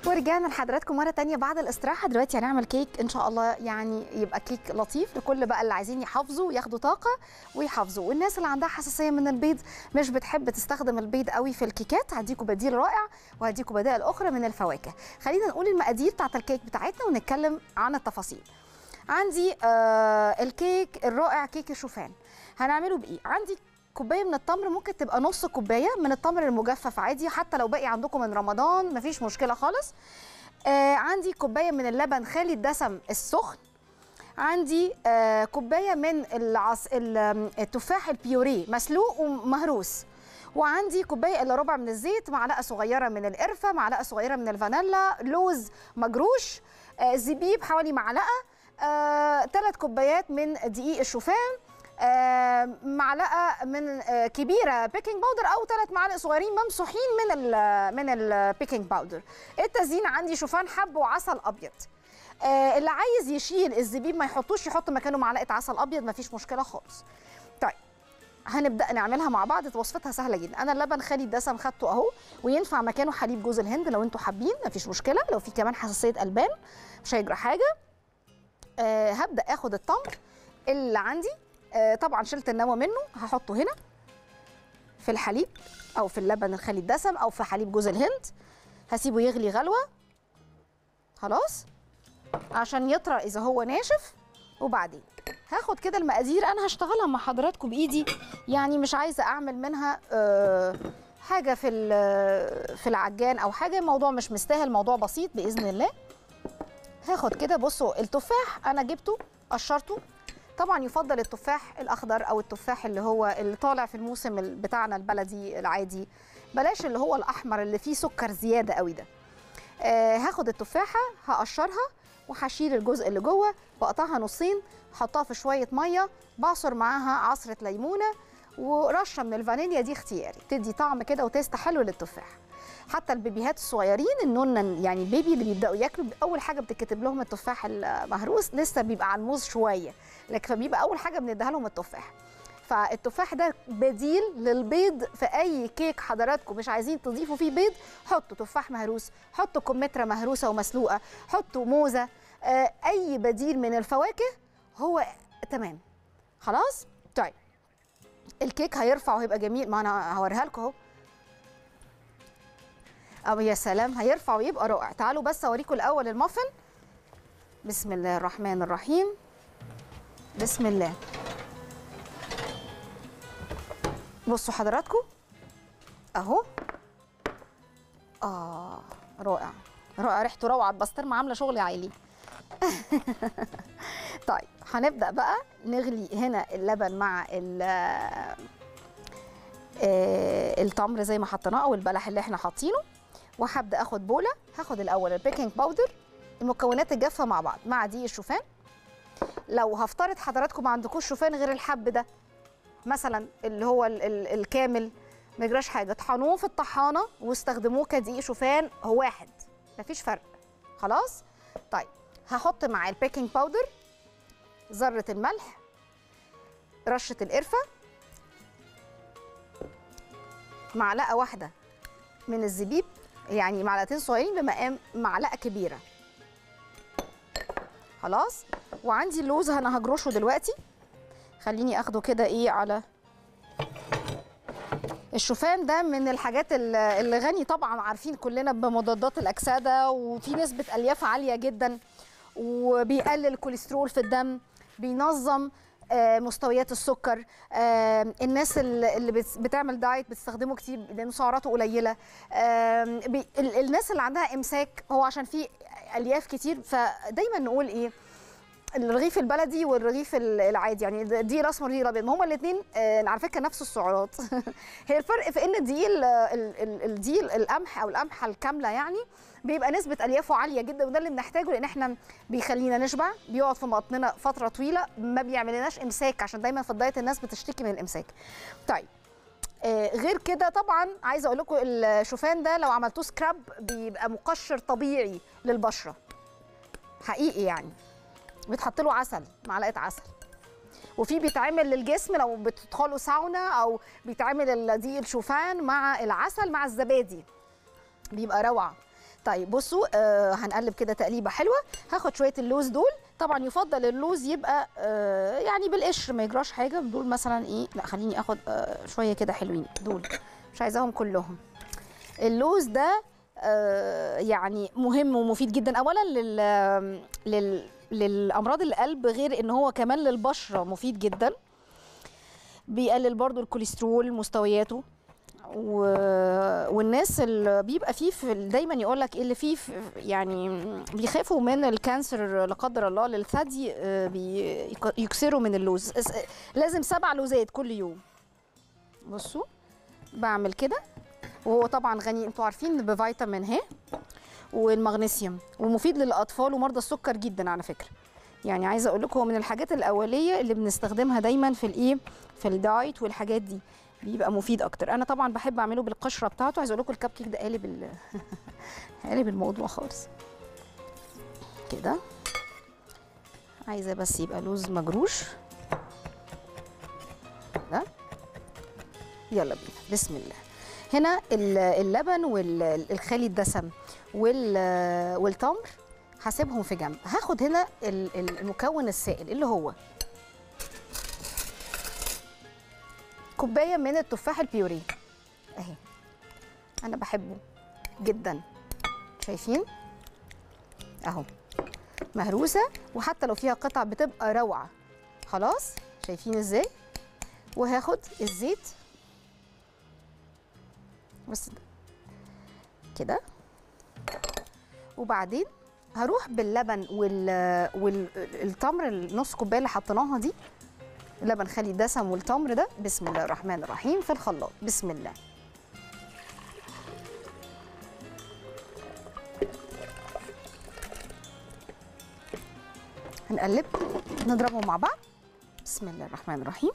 ورجعنا لحضراتكم مره تانية بعد الاستراحه. دلوقتي هنعمل كيك ان شاء الله، يعني يبقى كيك لطيف لكل بقى اللي عايزين يحافظوا ياخدوا طاقه ويحافظوا، والناس اللي عندها حساسيه من البيض مش بتحب تستخدم البيض قوي في الكيكات. هديكم بديل رائع وهديكم بدائل اخرى من الفواكه. خلينا نقول المقادير بتاعت الكيك بتاعتنا ونتكلم عن التفاصيل. عندي الكيك الرائع كيك الشوفان. هنعمله بايه؟ عندي كوبايه من التمر، ممكن تبقى نص كوبايه من التمر المجفف عادي، حتى لو باقي عندكم من رمضان مفيش مشكله خالص. عندي كوبايه من اللبن خالي الدسم السخن. عندي كوبايه من التفاح البيوريه مسلوق ومهروس. وعندي كوبايه الا ربع من الزيت، معلقه صغيره من القرفه، معلقه صغيره من الفانيلا، لوز مجروش، زبيب حوالي معلقه، 3 كوبايات من دقيق الشوفان، معلقه من كبيره بيكنج باودر او 3 معالق صغيرين ممسوحين من البيكنج باودر. التزيين عندي شوفان حب وعسل ابيض. اللي عايز يشيل الزبيب ما يحطوش، يحط مكانه معلقه عسل ابيض، مفيش مشكله خالص. طيب هنبدا نعملها مع بعض. وصفتها سهله جدا. انا اللبن خالي الدسم خدته اهو، وينفع مكانه حليب جوز الهند لو انتوا حابين، مفيش مشكله. لو في كمان حساسيه البان مش هيجرى حاجه. هبدا اخد التمر اللي عندي، طبعا شلت النوى منه، هحطه هنا في الحليب او في اللبن الخالي الدسم او في حليب جوز الهند. هسيبه يغلي غلوه خلاص عشان يطرى اذا هو ناشف. وبعدين هاخد كده المقادير، انا هشتغلها مع حضراتكم بايدي، يعني مش عايزه اعمل منها حاجه في العجان او حاجه. الموضوع مش مستاهل، موضوع بسيط باذن الله. هاخد كده، بصوا التفاح انا جبته قشرته. طبعا يفضل التفاح الاخضر او التفاح اللي هو اللي طالع في الموسم بتاعنا البلدي العادي، بلاش اللي هو الاحمر اللي فيه سكر زياده قوي ده. هاخد التفاحه هقشرها وهشيل الجزء اللي جوه، بقطعها نصين، احطها في شويه ميه، بعصر معاها عصره ليمونه ورشه من الفانيليا، دي اختياري، تدي طعم كده وتيست حلو للتفاح. حتى البيبيهات الصغيرين النونن، يعني البيبي اللي بيبداوا ياكلوا، اول حاجه بتتكتب لهم التفاح المهروس، لسه بيبقى على الموز شويه، لكن فبيبقى اول حاجه بنديها لهم التفاح. فالتفاح ده بديل للبيض في اي كيك حضراتكم مش عايزين تضيفوا فيه بيض، حطوا تفاح مهروس، حطوا كمثرى مهروسه ومسلوقه، حطوا موزه، اي بديل من الفواكه هو تمام. خلاص. طيب الكيك هيرفع وهيبقى جميل، ما انا هوريها لكم اهو. أو يا سلام، هيرفع ويبقى رائع. تعالوا بس اوريكم الاول المافن. بسم الله الرحمن الرحيم. بسم الله. بصوا حضراتكم اهو. رائع رائع، ريحته روعه، البسطرمه عامله شغل عالي. طيب هنبدا بقى نغلي هنا اللبن مع التمر زي ما حطيناه او البلح اللي احنا حاطينه. وهبدا اخد بوله، هاخد الاول البيكنج باودر، المكونات الجافه مع بعض مع دقيق الشوفان. لو هفترض حضراتكم ما عندكوش شوفان غير الحب ده مثلا اللي هو الكامل، ما يجراش حاجه، طحنوه في الطحانه واستخدموه كدقيق شوفان، هو واحد مفيش فرق. خلاص. طيب هحط مع البيكنج باودر ذره الملح، رشه القرفه، معلقه واحده من الزبيب، يعني معلقتين صغيرين بمقام معلقه كبيره. خلاص. وعندي اللوز انا هجرشه دلوقتي، خليني اخده كده ايه على الشوفان ده من الحاجات اللي غني طبعا عارفين كلنا بمضادات الاكسده، وفي نسبه الياف عاليه جدا، وبيقلل الكوليسترول في الدم، بينظم مستويات السكر. الناس اللي بتعمل دايت بتستخدمه كتير لانه سعراته قليله. الناس اللي عندها امساك، هو عشان فيه الياف كتير، فدايما نقول ايه، الرغيف البلدي والرغيف العادي، يعني دي الاسمر دي الابيض، هما الاثنين على فكره نفس السعرات. هي الفرق في ان الدقيق القمح او القمحه الكامله يعني بيبقى نسبه اليافه عاليه جدا، وده اللي بنحتاجه لان احنا بيخلينا نشبع، بيقعد في بطننا فتره طويله، ما بيعملناش امساك، عشان دايما في الدايت الناس بتشتكي من الامساك. طيب غير كده طبعا عايزه اقول لكم الشوفان ده لو عملتوه سكراب بيبقى مقشر طبيعي للبشره حقيقي، يعني بيتحط له عسل، معلقه عسل. وفي بيتعمل للجسم لو بتدخلوا ساونا، او بيتعمل دقيق الشوفان مع العسل مع الزبادي، بيبقى روعه. طيب بصوا هنقلب كده تقليبه حلوه. هاخد شويه اللوز دول، طبعا يفضل اللوز يبقى يعني بالقشر ما يجراش حاجه. دول مثلا ايه، لا خليني اخد شويه كده حلوين دول، مش عايزاهم كلهم. اللوز ده يعني مهم ومفيد جدا، اولا للامراض القلب، غير ان هو كمان للبشره مفيد جدا. بيقلل برضو الكوليسترول مستوياته. والناس اللي بيبقى فيه دايما يقول لك اللي فيه يعني بيخافوا من الكانسر لا قدر الله للثدي، يكسروا من اللوز. لازم 7 لوزات كل يوم. بصوا بعمل كده، وهو طبعا غني انتوا عارفين بفيتامين ه والمغنيسيوم، ومفيد للاطفال ومرضى السكر جدا على فكره. يعني عايزه اقول لكم هو من الحاجات الاوليه اللي بنستخدمها دايما في الايه، في الدايت والحاجات دي، بيبقى مفيد اكتر. انا طبعا بحب اعمله بالقشره بتاعته. عايزه اقول لكم الكب كيك ده قالب قالب الموضوع خالص كده. عايزه بس يبقى لوز مجروش ده. يلا بينا بسم الله. هنا اللبن والخالي الدسم والتمر هسيبهم في جنب. هاخد هنا المكون السائل اللي هو كوبايه من التفاح البيوري اهي، انا بحبه جدا، شايفين اهو مهروسه، وحتى لو فيها قطع بتبقى روعه. خلاص شايفين ازاي. وهاخد الزيت بس كده، وبعدين هروح باللبن والتمر النص كوبايه اللي حطيناها دي، لبن خالي الدسم والتمر ده، بسم الله الرحمن الرحيم، في الخلاط. بسم الله. هنقلب نضربهم مع بعض. بسم الله الرحمن الرحيم.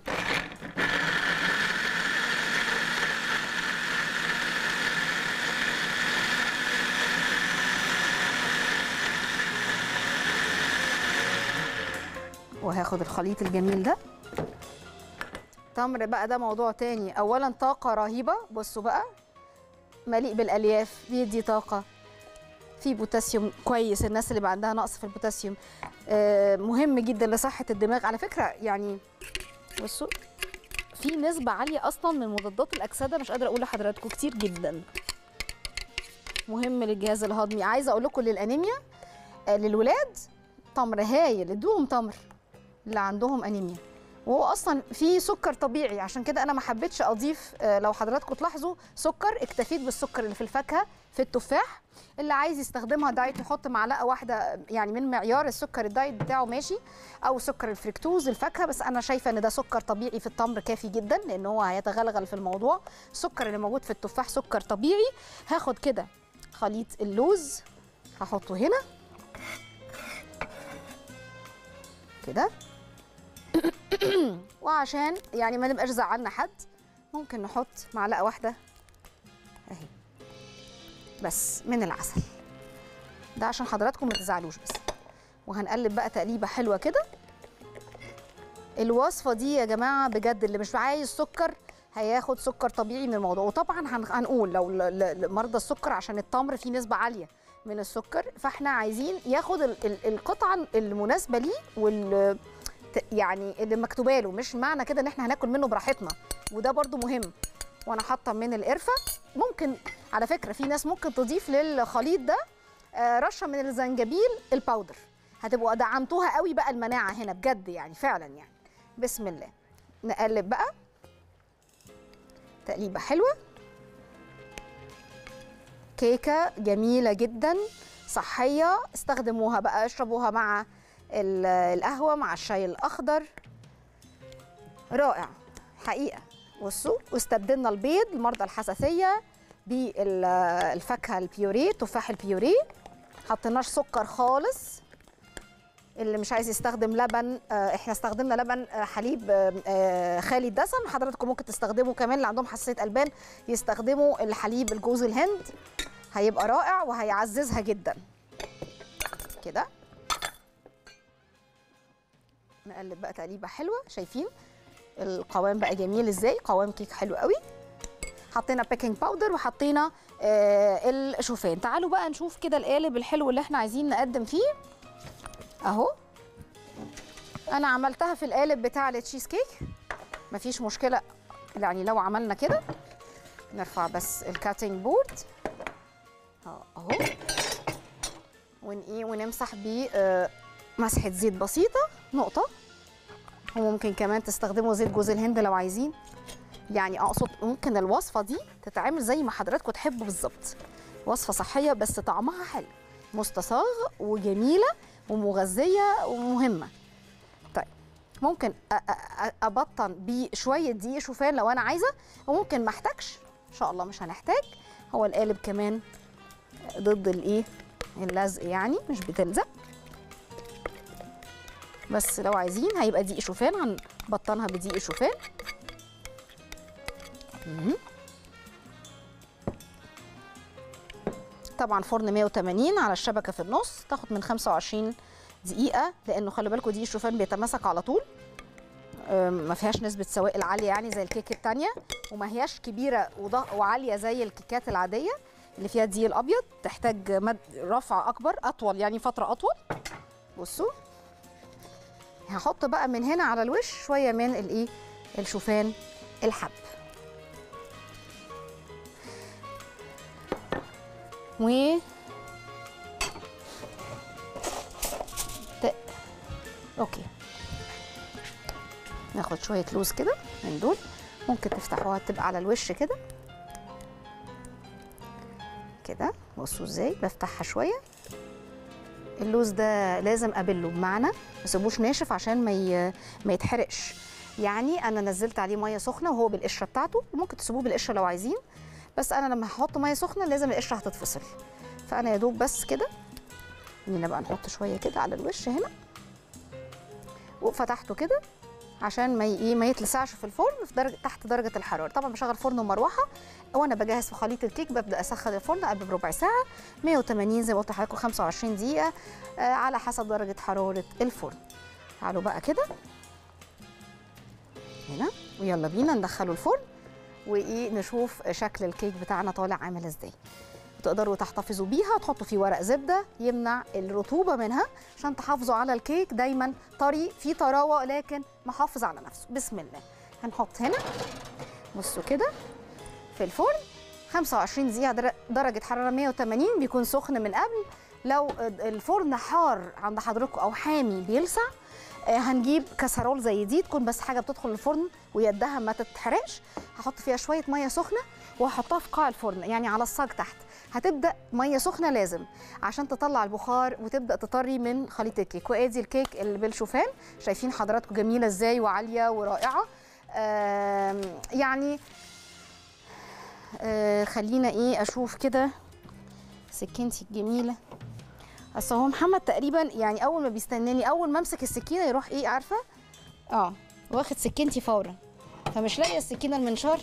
وهاخد الخليط الجميل ده. تمر بقى ده موضوع تاني. اولا طاقه رهيبه، بصوا بقى مليء بالالياف، بيدي طاقه، فيه بوتاسيوم كويس. الناس اللي بقى عندها نقص في البوتاسيوم مهم جدا لصحه الدماغ على فكره. يعني بصوا في نسبه عاليه اصلا من مضادات الاكسده، مش قادره اقول لحضراتكم، كتير جدا، مهم للجهاز الهضمي. عايزه اقول لكم للانيميا للولاد تمر هايل، ادوهم تمر اللي عندهم انيميا. وهو اصلا فيه سكر طبيعي، عشان كده انا ما حبيتش اضيف. لو حضراتكم تلاحظوا سكر، اكتفيت بالسكر اللي في الفاكهه في التفاح. اللي عايز يستخدمها دايت يحط معلقه واحده يعني من معيار السكر الدايت بتاعه ماشي، او سكر الفركتوز الفاكهه. بس انا شايفه ان ده سكر طبيعي في التمر كافي جدا، لان هو هيتغلغل في الموضوع. السكر اللي موجود في التفاح سكر طبيعي. هاخد كده خليط اللوز هحطه هنا كده وعشان يعني ما نبقاش زعلنا حد، ممكن نحط معلقه واحده اهي بس من العسل ده عشان حضراتكم ما تزعلوش بس. وهنقلب بقى تقليبه حلوه كده. الوصفه دي يا جماعه بجد اللي مش عايز سكر هياخد سكر طبيعي من الموضوع. وطبعا هنقول لو مرضى السكر عشان التمر فيه نسبه عاليه من السكر، فاحنا عايزين ياخد القطعه المناسبه ليه يعني اللي مكتوبه له، مش معنى كده ان احنا هناكل منه براحتنا، وده برده مهم. وانا حاطه من القرفه. ممكن على فكره في ناس ممكن تضيف للخليط ده رشه من الزنجبيل الباودر، هتبقوا دعمتوها قوي بقى المناعه هنا بجد يعني فعلا يعني. بسم الله. نقلب بقى تقليبه حلوه. كيكه جميله جدا صحيه، استخدموها بقى، اشربوها مع القهوه، مع الشاي الاخضر، رائع حقيقه. بصوا، واستبدلنا البيض لمرضى الحساسيه بالفاكهه البيوريه، تفاح البيوريه، حطيناش سكر خالص. اللي مش عايز يستخدم لبن، احنا استخدمنا لبن حليب خالي الدسم. حضراتكم ممكن تستخدموا كمان اللي عندهم حساسيه البان يستخدموا الحليب الجوز الهند، هيبقى رائع وهيعززها جدا كده. نقلب بقى تقليبه حلوه. شايفين القوام بقى جميل ازاي، قوام كيك حلو قوي. حطينا بيكنج باودر وحطينا الشوفان. تعالوا بقى نشوف كده القالب الحلو اللي احنا عايزين نقدم فيه اهو. انا عملتها في القالب بتاع التشيز كيك، مفيش مشكله. يعني لو عملنا كده نرفع بس الكاتنج بورد اهو، ونمسح بيه مسحه زيت بسيطه نقطه، وممكن كمان تستخدموا زيت جوز الهند لو عايزين. يعني اقصد ممكن الوصفه دي تتعمل زي ما حضراتكم تحبوا بالظبط، وصفه صحيه بس طعمها حلو، مستصاغ وجميله ومغذيه ومهمه. طيب ممكن ابطن بشويه دقيق شوفان لو انا عايزه، وممكن ما احتاجش، ان شاء الله مش هنحتاج. هو القالب كمان ضد اللزق، يعني مش بتلزق، بس لو عايزين هيبقى دقيق شوفان هنبطنها بدقيق شوفان. طبعا فرن 180 على الشبكه في النص، تاخد من 25 دقيقه، لانه خلي بالكم دقيق الشوفان بيتماسك على طول، ما فيهاش نسبه سوائل عاليه يعني زي الكيك التانيه، وما هياش كبيره وعاليه زي الكيكات العاديه اللي فيها الدقيق الابيض، تحتاج رفع اكبر اطول، يعني فتره اطول. بصوا هحط بقى من هنا على الوش شويه من الشوفان الحب، اوكي ناخد شويه لوز كده من دول، ممكن تفتحوها تبقى على الوش كده كده. بصوا ازاي بفتحها شويه. اللوز ده لازم ابله، بمعنى ما اسيبوش ناشف عشان ما يتحرقش. يعني انا نزلت عليه ميه سخنه وهو بالقشره بتاعته، وممكن تسيبوه بالقشره لو عايزين، بس انا لما هحط ميه سخنه لازم القشره هتتفصل، فانا يا دوب بس كده. هنا بقى نحط شويه كده على الوش هنا، وفتحته كده عشان ما يتلسعش في الفرن في تحت درجه الحراره. طبعا بشغل فرن ومروحه، وانا بجهز في خليط الكيك ببدا اسخن الفرن قبل بربع ساعه، 180 زي ما قلت لحضراتكم 25 دقيقه على حسب درجه حراره الفرن. تعالوا بقى كده هنا، ويلا بينا ندخله الفرن نشوف شكل الكيك بتاعنا طالع عامل ازاي. تقدروا تحتفظوا بيها، تحطوا فيه ورق زبده يمنع الرطوبه منها عشان تحافظوا على الكيك دايما طري فيه طراوه لكن محافظ على نفسه. بسم الله. هنحط هنا بصوا كده في الفرن 25 دقيقه درجه حراره 180، بيكون سخن من قبل. لو الفرن حار عند حضراتكم او حامي بيلسع، هنجيب كسرول زي دي، تكون بس حاجه بتدخل الفرن ويدها ما تتحرقش، هحط فيها شويه ميه سخنه وهحطها في قاع الفرن، يعني على الصاج تحت. هتبدا ميه سخنه لازم عشان تطلع البخار وتبدا تطري من خليط الكيك. وادي الكيك اللي بالشوفان، شايفين حضراتكم جميله ازاي وعاليه ورائعه. يعني خلينا اشوف كده سكينتي الجميله. اصل هو محمد تقريبا يعني اول ما بيستناني، اول ما امسك السكينه يروح عارفه واخد سكينتي فورا، فمش لاقيه السكينه. المنشار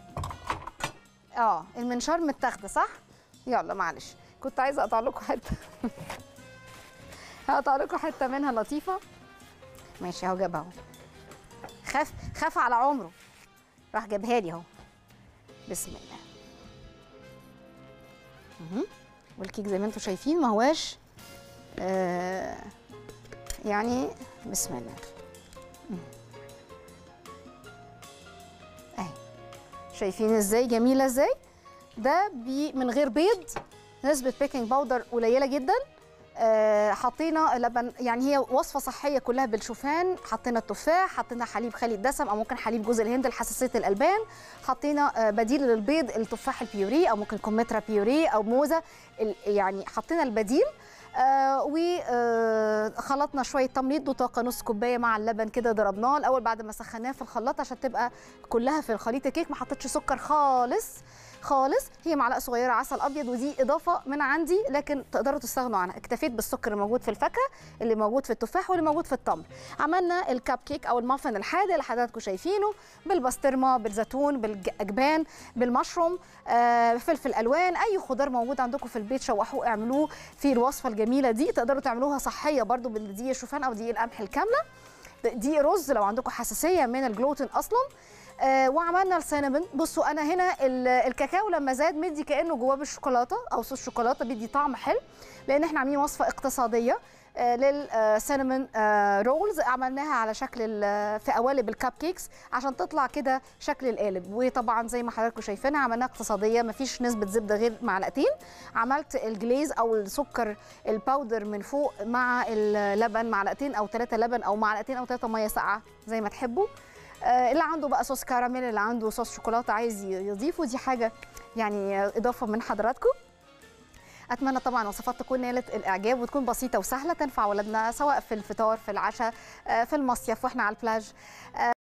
المنشار متاخده صح. يلا معلش، كنت عايزه اقطع لكم حته هقطع لكم حته منها لطيفه. ماشي اهو، جابها اهو، خاف على عمره، راح جابها لي اهو. بسم الله. والكيك زي ما انتم شايفين ما هواش يعني بسم الله اهي، شايفين ازاي جميله ازاي. ده من غير بيض، نسبه بيكنج باودر قليله جدا. حطينا لبن، يعني هي وصفه صحيه كلها بالشوفان. حطينا التفاح، حطينا حليب خالي الدسم او ممكن حليب جوز الهند لحساسيه الالبان. حطينا بديل للبيض التفاح البيوري او ممكن كمثرى بيوري او موزه، يعني حطينا البديل. وخلطنا شويه تمر وطاقه نص كوبايه مع اللبن كده، ضربناه الاول بعد ما سخناه في الخلاط عشان تبقى كلها في الخليط الكيك. ما حطيتش سكر خالص خالص، هي معلقه صغيره عسل ابيض، ودي اضافه من عندي لكن تقدروا تستغنوا عنها. اكتفيت بالسكر الموجود في الفاكهه، اللي موجود في التفاح، واللي موجود في التمر. عملنا الكب كيك او المافن الحادق اللي حضراتكم شايفينه، بالبسطرمه، بالزيتون، بالاجبان، بالمشروم، فلفل الوان، اي خضار موجود عندكم في البيت شوحوه اعملوه في الوصفه الجميله دي. تقدروا تعملوها صحيه برده بالدقيق الشوفان او دقيق القمح الكامله. دقيق رز لو عندكم حساسيه من الجلوتين اصلا. وعملنا السينامون. بصوا انا هنا الكاكاو لما زاد مدي كانه جواه بالشوكولاته او صوص شوكولاته، بيدي طعم حلو، لان احنا عاملين وصفه اقتصاديه للسينامون رولز. عملناها على شكل في قوالب الكب كيكس عشان تطلع كده شكل القالب، وطبعا زي ما حضراتكم شايفينها عملناها اقتصاديه، مفيش نسبه زبده غير معلقتين. عملت الجليز او السكر الباودر من فوق مع اللبن، معلقتين او 3 لبن او معلقتين او 3 ميه ساقعه زي ما تحبوا. اللي عنده بقى صوص كراميل، اللي عنده صوص شوكولاته عايز يضيفه، دي حاجه يعني اضافه من حضراتكم. اتمنى طبعا وصفات تكون نالت الاعجاب وتكون بسيطه وسهله تنفع ولادنا، سواء في الفطار، في العشاء، في المصيف واحنا على البلاج.